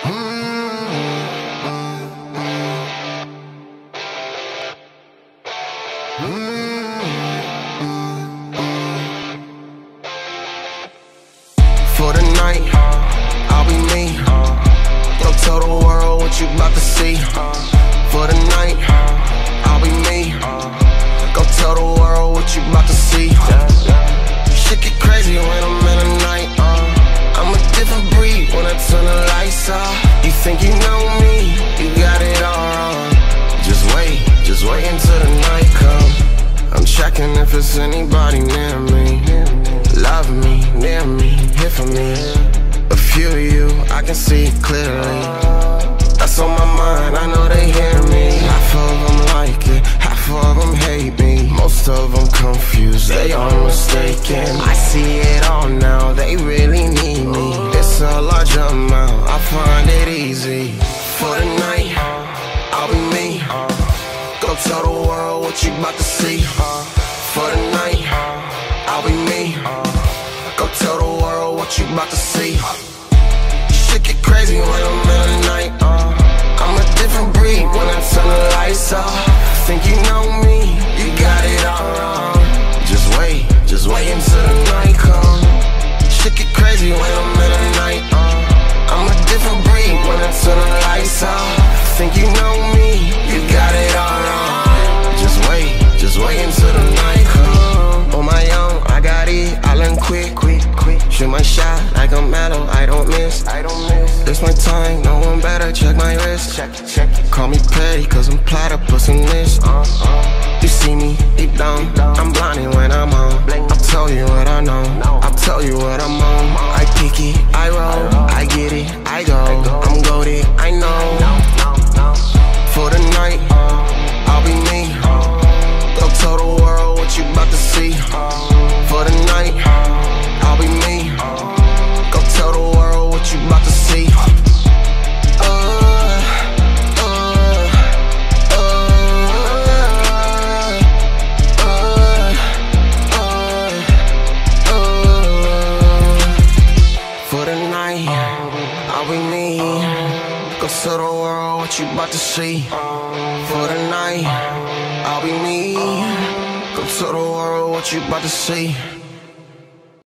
For the night, I'll be me. Go tell the world what you about to see. For the night, I'll be me. Go tell the world what you about to see. Shit get crazy when I'm in the night. I'm a different breed when I turn the lights off. You think you know me, you got it all wrong. Just wait until the night comes. I'm checking if it's anybody near me. Love me, near me, here for me. A few of you, I can see clearly. That's on my mind, I know they hear me. Half of them like it, half of them hate me. Most of them confused, they are mistaken. I see it all now, they really need me. It's a large amount, I find it easy. For the night, I'll be me. Go tell the world what you about to see. For the night, I'll be me. Go tell the world what you about to see. Shit get crazy when I'm in the night. I'm a different breed when I turn the lights off. Think you know me, you got it all wrong. Just wait until the night comes. Shit get crazy when I'm in the night. I'm a different breed when I turn the lights off. Think you know me, you got it all wrong. Just wait until the night comes. On my own, I got it, I learn quick. Shoot my shot like I'm mellow, I don't miss. It's my time, no one better check my wrist. Call me petty, cause I'm platypus in this. You see me deep down, I'm blinded when I'm on. I'll tell you what I know, I'll tell you what I'm on. I pick it, I roll, I get it, I go. I'm goated, I know. For the night, I'll be me. Go tell the world what you about to see. For the night, I'll be me. Go tell the world what you about to see. For the night, I'll be me. Go tell the world what you about to see. For the night, I'll be me. Go tell the world what you about to see.